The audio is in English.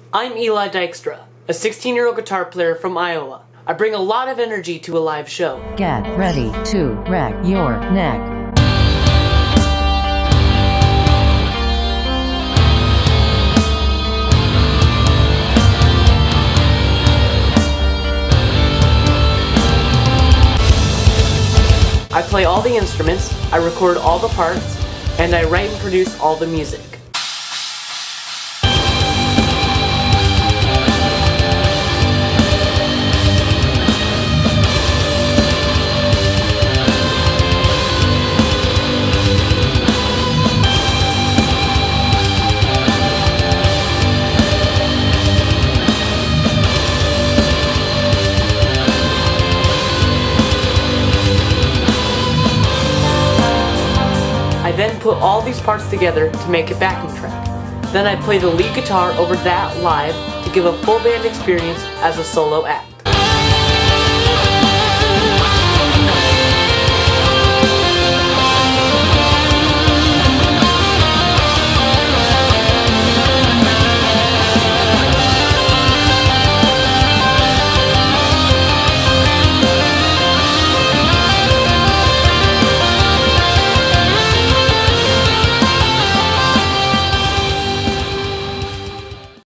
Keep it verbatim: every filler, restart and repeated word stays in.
I'm Eli Dykstra, a sixteen-year-old guitar player from Iowa. I bring a lot of energy to a live show. Get ready to wreck your neck. I play all the instruments, I record all the parts, and I write and produce all the music. I then put all these parts together to make a backing track. Then I play the lead guitar over that live to give a full band experience as a solo act.